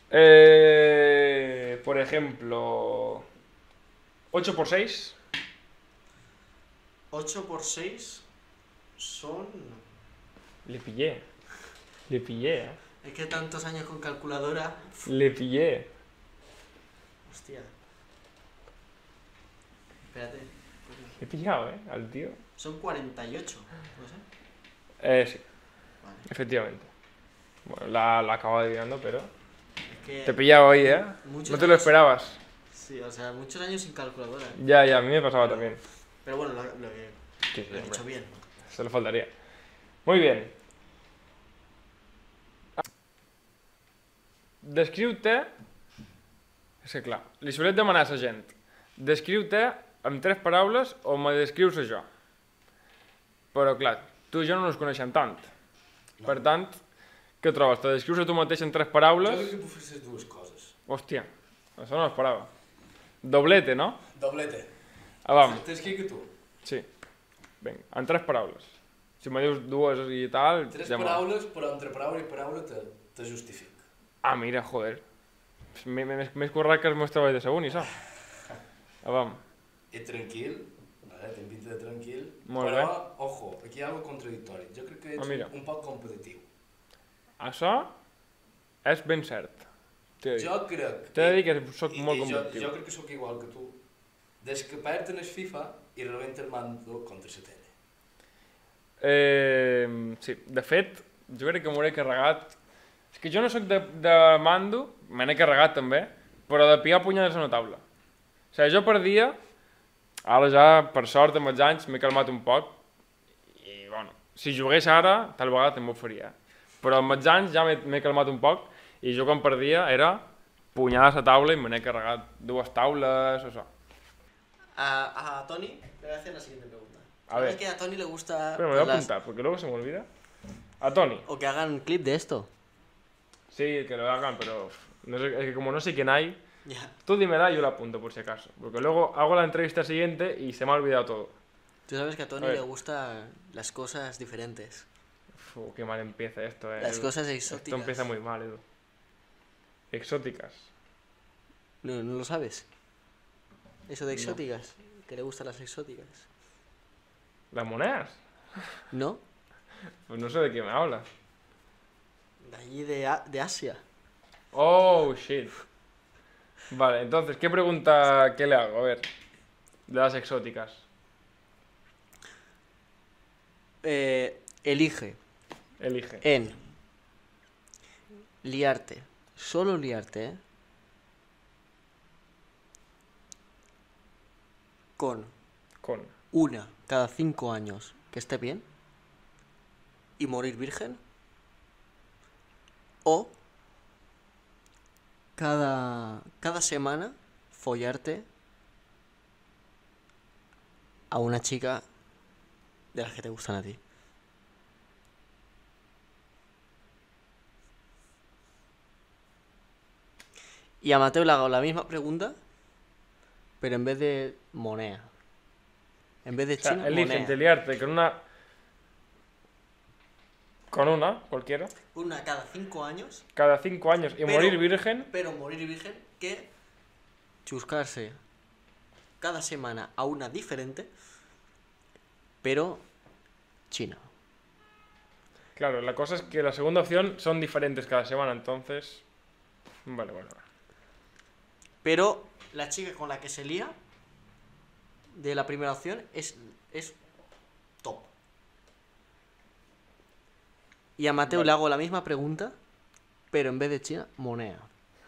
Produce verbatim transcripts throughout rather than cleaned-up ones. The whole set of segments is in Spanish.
Eh, por ejemplo, ocho por seis. ocho por seis son... Le pillé. Le pillé, eh. Es que tantos años con calculadora... Le pillé. Hostia. Espérate. Le he pillado, eh, al tío. Son cuarenta y ocho, ¿no sé? Eh, sí, Vale. efectivamente. Bueno, la, la acabo adivinando, pero... Es que... Te he pillado hoy, eh. muchos No te lo años- esperabas. Sí, o sea, muchos años sin calculadora. ¿eh? Ya, ya, a mí me pasaba Pero- también. Pero bueno, lo, lo que- Sí, sí, lo he hombre. hecho bien. Se lo faltaría. Muy bien. Descriu-te... És que clar, li solia demanar a la gent descriu-te en tres paraules o me descrius a jo. Però clar, tu i jo no ens coneixem tant. Per tant, què trobes? Te descrius a tu mateix en tres Jo paraules? crec que puc fer les dues coses. Hòstia, això no l'esperava. Doblete, no? Doblete. Ah, vam, T'escric a tu. sí. Vinga, en tres paraules. Si me dius dues i tal... Tres ja m'ho- paraules, però entre paraula i paraula te, te justific. Ah, mira, joder. Més, més, més currat que els meus treballs de la uni, saps? Ah, vam. I tranquil, vale? Ten pinta de tranquil, Molt però, bé. ojo, aquí hi ha algo contradictori. Jo crec que ets Ah, mira. un, un poc competitiu. Això és ben cert. T'he de dir. Jo crec... T'he de dir que soc i- molt i jo, competitiu. jo crec que sóc igual que tu. Des que perd en el FIFA i rebenta el mando contra la tele. Eh, sí, de fet, jo crec que m'hauré carregat... És que jo no sóc de, de mando, me n'he carregat també, però de picar punyades a una taula. O sigui, jo per dia, ara ja, per sort, amb els anys, m'he calmat un poc, i, bueno, si jugués ara, tal vegada també ho faria. Però amb els anys ja m'he m'he calmat un poc, i jo quan perdia era punyades a taula i me n'he carregat dues taules, o això. A, a Tony le voy a hacer la siguiente pregunta. A ¿Sabes ver. que a Tony le gusta Pero me lo voy a las- apuntar, porque luego se me olvida. A Tony. o que hagan clip de esto? Sí, que lo hagan, pero no sé, es que como no sé quién hay, Ya. tú dímela y yo la apunto por si acaso. Porque luego hago la entrevista siguiente y se me ha olvidado todo. Tú sabes que a Tony A ver. le gustan las cosas diferentes. Uf, qué mal empieza esto, eh. Las Edu. cosas Esto exóticas. empieza muy mal, Edu. Exóticas. No, no lo sabes. Eso de exóticas. Que le gustan las exóticas. ¿Las monedas? ¿No? Pues no sé de qué me hablas. De allí de, A- de Asia. Oh, shit. Vale, entonces, ¿qué pregunta, qué le hago? A ver, de las exóticas. Eh, elige Elige. en liarte. Solo liarte, ¿eh? Con Con. una cada cinco años que esté bien y morir virgen, o cada, cada semana follarte a una chica de las que te gustan a ti. Y a Mateo le hago la misma pregunta, pero en vez de moneda. En vez de O sea, chino, elige moneda. entre liarte con una... Con una, cualquiera. Una cada cinco años, Cada cinco años y Pero- morir virgen. pero morir virgen, que chuscarse cada semana a una diferente, pero china. Claro, la cosa es que la segunda opción son diferentes cada semana, entonces... Vale, vale, vale. Pero la chica con la que se lía de la primera opción es, es top. Y a Mateo Vale. le hago la misma pregunta, pero en vez de china, moneda.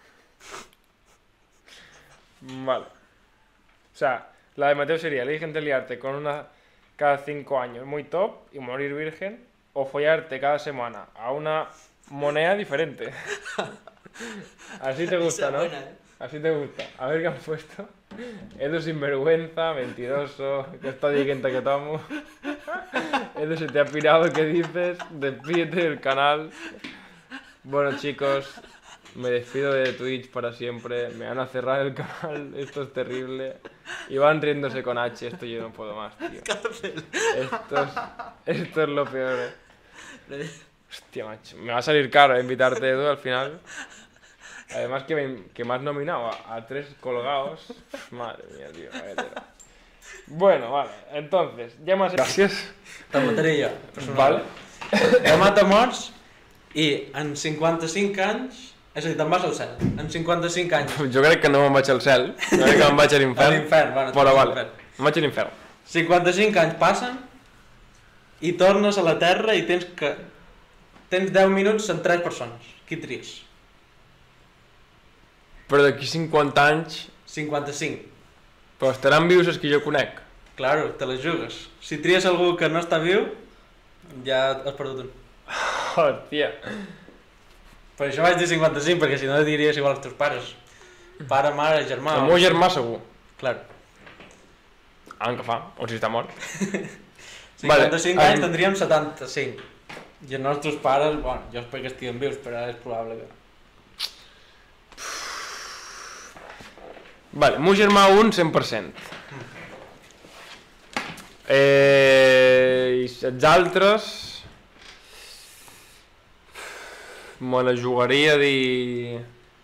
Vale. O sea, la de Mateo sería elige entre liarte con una cada cinco años muy top y morir virgen, o follarte cada semana a una moneda diferente. Así te gusta, Esa ¿no? buena, ¿eh? Así te gusta. A ver qué han puesto. Edu sinvergüenza, mentiroso, que está diciendo que tomo. Edu, se te ha pirado, ¿qué dices? Despídete del canal. Bueno, chicos, me despido de Twitch para siempre. Me van a cerrar el canal, esto es terrible. Y van riéndose con H, esto yo no puedo más, tío. Cárcel. Esto es, esto es lo peor, eh. Hostia, macho. Me va a salir caro eh, invitarte, Edu, al final. Además que, me- que me has nominado a, a tres colgados. Madre mía, tío. vaya tela. Bueno, vale. Entonces, ya más... Gràcies. Te'l mataré jo. Vale. Jo mato morts i en cinquanta-cinc anys... És a dir, te'n vas al cel. En cinquanta-cinc anys... Jo crec que no me'n vaig al cel. Jo crec que me'n vaig a A l'infern. l'infern, bueno, Però te'n vas a vale. l'infern. Me'n vaig a l'infern. cinquanta-cinc anys passen i tornes a la Terra i tens que... Tens deu minuts en tres persones. Qui tries? Però d'aquí cinquanta anys... cinquanta-cinc. Però estaran vius els que jo conec. Claro, te les jugues. Si tries algú que no està viu, ja has perdut un. Hòstia. Per això vaig dir cinquanta-cinc, perquè si no diries igual als teus pares. Pare, mare, germà... El meu germà segur. Claro. Ah, que fa? O si està mort. cinquanta-cinc Vale, anys em- tindríem setanta-cinc. I els nostres pares, bueno, jo espero que estiguen vius, però és probable que... Vale, meu germà un cent per cent. Eh, I els altres... Me la jugaria a dir...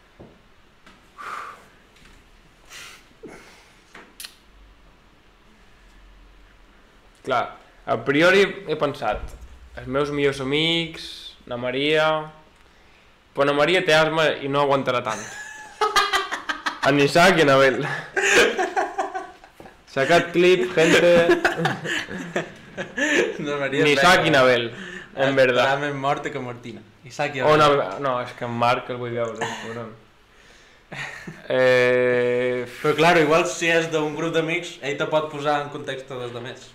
Clar, a priori he pensat els meus millors amics, na Maria... Però na Maria té asma i no aguantarà tant. En Isaac i en Abel. Sacat clip, gente... No, Maria, Ni Isaac i Abel, en verdad. Està més morta que Martina. Isaac i O Abel. no, no, és que en Marc el vull veure, cabron. Eh... Però claro, igual si és d'un grup d'amics, ell te pot posar en context dels altres.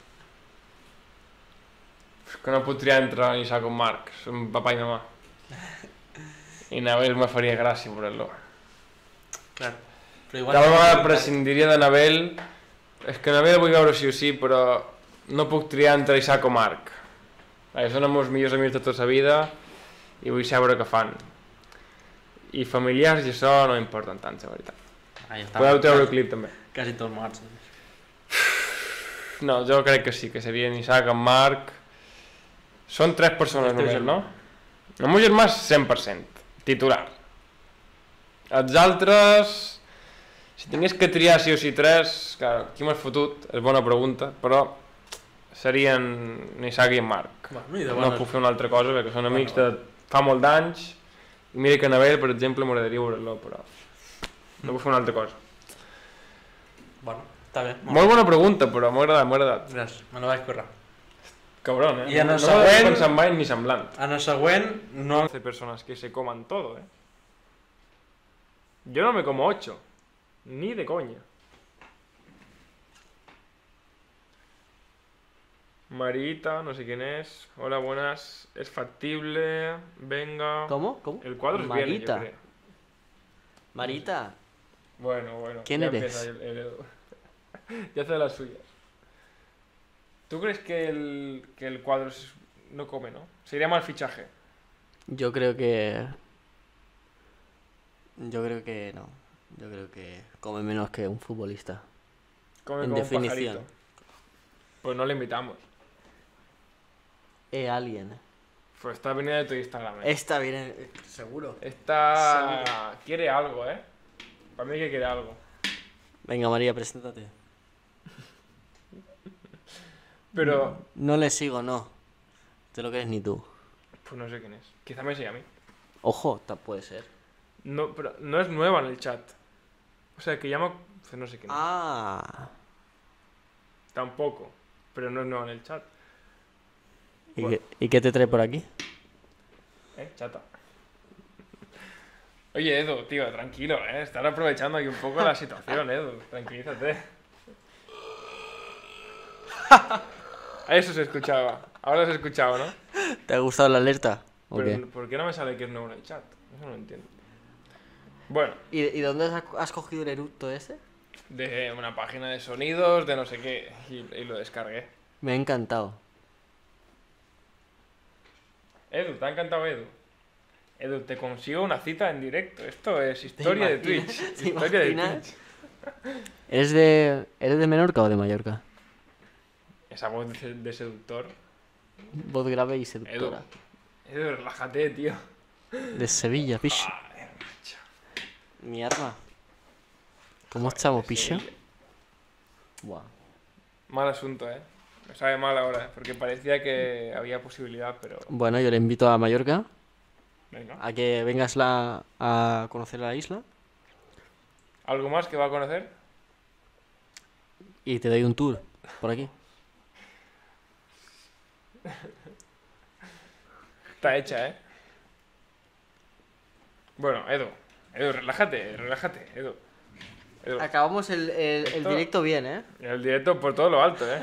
És que no puc triar entre en Isaac o en Marc, són papà i mamà. I Nabel me faria gràcia veure-lo. Claro. Però igual... Cada vegada prescindiria de Nabel. És que Nabel vull veure sí o sí, però no puc triar entre Isaac o Marc. Eh, són els meus millors amics de tota la vida i vull saber què fan. I familiars i això no m'importen tant, la veritat. Ah, ja està. Podeu treure el clip també. Quasi tots morts. No, jo crec que sí, que serien Isaac, en Marc... Són tres persones El teu només, germà. no? El meu germà és cent per cent, titular. Els altres... Si tingués que triar sí o sí tres, clar, qui m'has fotut? És bona pregunta, però serien Isaac i en Marc. Bueno, i de No bones... puc fer una altra cosa, perquè són amics Bueno. de fa molt d'anys, i mira que Nabel, per exemple, m'agradaria veure-lo, però no puc fer una altra cosa. Bueno, està bé. Molt bona pregunta, però m'ha agradat, m'ha agradat. Gràcies, me la vaig currar. Cabron, eh? I en el no següent- m'ho he pensat mai ni semblant. En el següent, no... Hay personas que se coman todo, ¿eh? Yo no me como ocho. Ni de coña. Marita, no sé quién es. Hola, buenas. Es factible. Venga. ¿Cómo? ¿Cómo? El cuadro es bien, yo Marita. creo. Marita. Bueno, bueno. ¿Quién ya eres? empieza el- el Edu. Ya hace las suyas. ¿Tú crees que el, que el cuadro es- no come, no? Sería mal fichaje. Yo creo que... Yo creo que no. Yo creo que come menos que un futbolista. Come En como un definición. pajarito. Pues no le invitamos. Es alguien. Pues está venido de tu Instagram. ¿eh? Está bien, eh, seguro. Esta quiere algo, ¿eh? Para mí que quiere algo. Venga, María, preséntate. Pero, No le sigo, no. Te lo crees ni tú. pues no sé quién es. Quizá me siga a mí. Ojo, ta- puede ser. No, pero no es nueva en el chat. O sea, que llama... pues no sé quién es. Ah. Tampoco. Pero no es nueva en el chat. ¿Y, Bueno. qué, y qué te trae por aquí? ¿Eh? Chata. Oye, Edu, tío, tranquilo, ¿eh? Estar aprovechando aquí un poco la situación, Edu. Tranquilízate. Eso se escuchaba. Ahora se escuchaba, ¿no? ¿Te ha gustado la alerta? ¿O Pero, qué? ¿por qué no me sale que es nuevo en el chat? Eso no lo entiendo. Bueno, ¿Y, y dónde has, has cogido el eructo ese? de una página de sonidos, de no sé qué, y, y lo descargué. Me ha encantado. Edu, ¿te ha encantado Edu? Edu, te consigo una cita en directo. Esto es historia de imaginas? Twitch. ¿Te Historia de imaginas? Twitch. ¿Eres de, ¿Eres de Menorca o de Mallorca? Esa voz de, de seductor. Voz grave y Edu, seductora. Edu, relájate, tío. De Sevilla, pish. Joder, macho. Mi arma. ¿Cómo estamos, picha? Buah. Mal asunto, ¿eh? Me sabe mal ahora, ¿eh? Porque parecía que había posibilidad, pero... Bueno, yo le invito a Mallorca Venga. a que vengas la, a conocer la isla ¿Algo más que va a conocer? y te doy un tour por aquí. Está hecha, ¿eh? Bueno, Edu. Edu, relájate, relájate, Edu. Edu. Acabamos el, el- el Esto- directo bien, ¿eh? El directo por todo lo alto, ¿eh?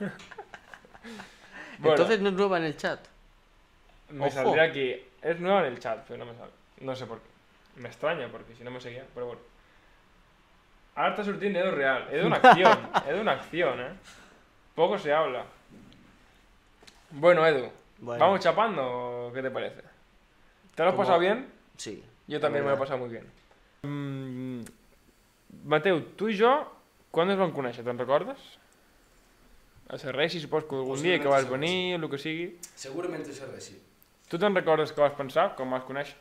Bueno, Entonces no es nueva en el chat. me ojo. saldría aquí. Es nueva en el chat, pero no me sale. No sé por qué. Me extraña, porque si no me seguía, pero bueno. Ahora está surtiendo Edu real. Edu una acción. Edu una acción, ¿eh? Poco se habla. Bueno, Edu. Bueno. ¿Vamos chapando o qué te parece? ¿Te lo has Como- pasado bien? Sí. Yo también me lo he verdad. pasado muy bien. Mm, Mateu, tu i jo, quan ens vam conèixer, te'n recordes? A Serreixi, supos que algun dia que vas venir, o el que sigui. Segurament a Serreixi. Tu te'n recordes que vas pensar, com vas conèixer?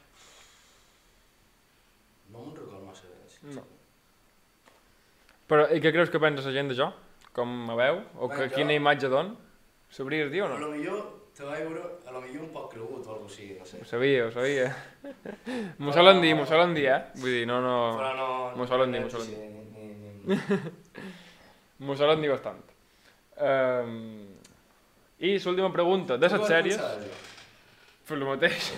No me'n recordo massa bé. No. Però, i què creus que pensa la gent d'això? Com me veu? O que, Bé, jo- quina imatge don? Sabries dir o A no? lo millor te vaig veure, a lo millor un poc cregut o alguna cosa així, no sé. Ho sabia, ho sabia. M'ho solen dir, m'ho solen dir, eh? Vull dir, no, no... Però no... M'ho solen dir, no m'ho solen sí, dir. Ni, ni, ni... M'ho solen dir bastant. Um, I l'última pregunta, de Tu les què vas sèries... pensar d'això? Pues lo mateix.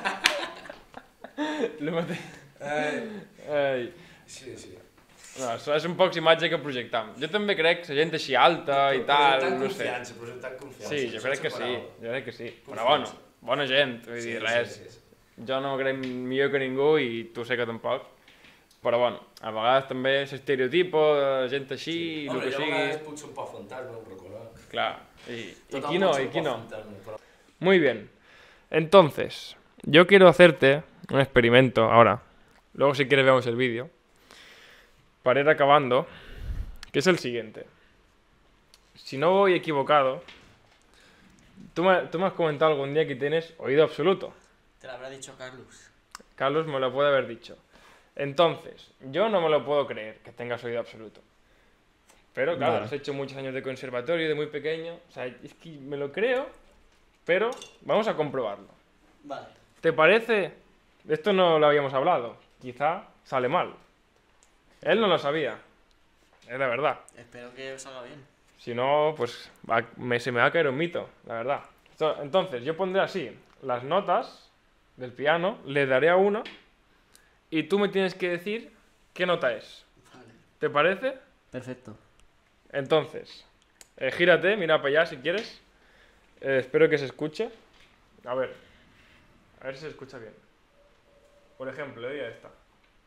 lo mateix. Eh, Ai. sí, sí. No, això és un poc imatge que projectam. Jo també crec que la gent així alta i tal, Projectant no sé. confiança, projectant confiança. Sí, jo crec que sense sí, paraula. jo crec que sí. Però Confiança. bueno, bona gent, vull Sí, dir, sí, res. sí, sí. Jo no crec millor que ningú i tu sé que tampoc. Però bueno, a vegades també l'estereotipo de gent així, i el Home, que jo a sigui... vegades puc ser un poc fantasma, ho reconec. Clar, i, i Tothom qui no, pot ser i un qui poc no. fantasma, però- Muy bien. Entonces, yo quiero hacerte un experimento ahora. Luego, si quieres, vemos el vídeo. Para ir acabando, que es el siguiente. Si no voy equivocado, tú me, tú me has comentado algún día que tienes oído absoluto. Te lo habrá dicho Carlos. Carlos me lo puede haber dicho. Entonces, yo no me lo puedo creer que tengas oído absoluto. Pero claro, Vale. has hecho muchos años de conservatorio de muy pequeño. O sea, es que me lo creo, pero vamos a comprobarlo. Vale. ¿Te parece? Esto no lo habíamos hablado. Quizá sale mal. Él no lo sabía. Es la verdad. Espero que salga bien. Si no, pues va- me- se me va a caer un mito, la verdad. Esto- entonces, yo pondré así las notas del piano, le daré a una y tú me tienes que decir qué nota es. Vale. ¿Te parece? Perfecto. Entonces, eh, gírate, mira para allá si quieres. Eh, espero que se escuche. A ver. A ver si se escucha bien. Por ejemplo, le doy a esta.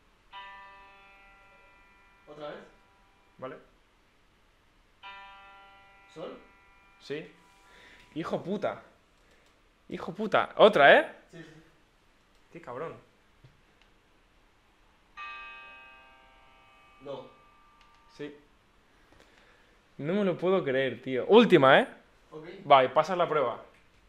¿Otra vez? ¿Vale? ¿Sol? Sí. Hijo puta. Hijo puta. Otra, ¿eh? Sí, sí. Qué cabrón. No. Sí. No me lo puedo creer, tío. Última, ¿eh? Ok. Va, y pasas la prueba.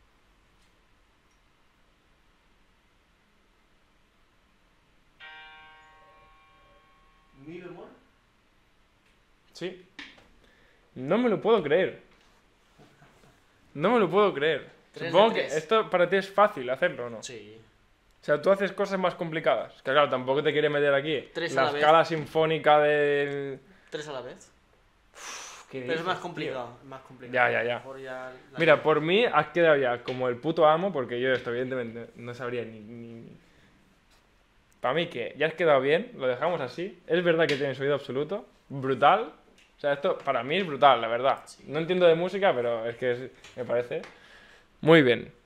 Mi bemol. Sí. No me lo puedo creer. No me lo puedo creer. Tres de Supongo que tres. esto para ti es fácil hacerlo, ¿o no? Sí. O sea, tú haces cosas más complicadas. Que claro, tampoco te quiere meter aquí. Tres a la la vez. escala sinfónica del... Tres a la vez. ¿Qué Pero es dices, más tío? complicado. Es más complicado. Ya, ya, ya. Mejor ya la- Mira, por mí has quedado ya como el puto amo, porque yo esto evidentemente no sabría ni... ni... Para mí que ya has quedado bien, lo dejamos así. Es verdad que tienes oído absoluto, brutal. O sea, esto para mí es brutal, la verdad. No entiendo de música, pero es que es- me parece muy bien.